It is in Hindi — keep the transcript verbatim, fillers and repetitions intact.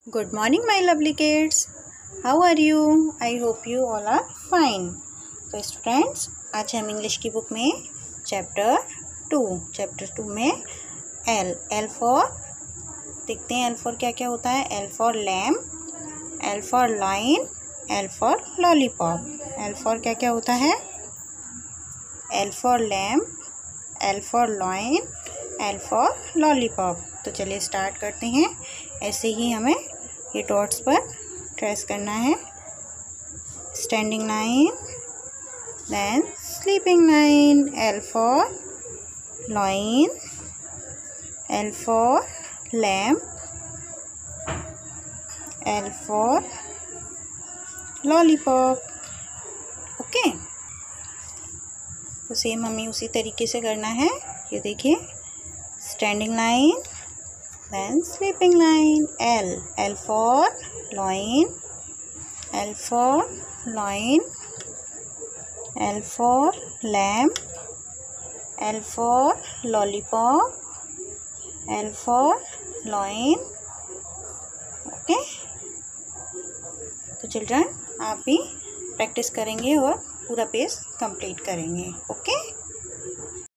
Good morning, my lovely kids. How are you? I hope you all are fine. तो स्टूडेंट्स, आज हम इंग्लिश की बुक में चैप्टर टू चैप्टर टू में एल एल फॉर देखते हैं। एल फॉर क्या क्या होता है। L for lamp, L for line, L for lollipop. L for क्या क्या होता है। L for lamp, L for line, L for lollipop. तो चलिए स्टार्ट करते हैं। ऐसे ही हमें ये डॉट्स पर ट्रेस करना है। Standing line, then sleeping line. L for line, L for lamp, L for lollipop. Okay, तो सेम हमें उसी तरीके से करना है। ये देखिए, standing line, then sleeping line. L L for loin, L for loin, L for lamp, L for lollipop, L for loin. Okay, तो चिल्ड्रन आप भी प्रैक्टिस करेंगे और पूरा पेज कंप्लीट करेंगे। ओके।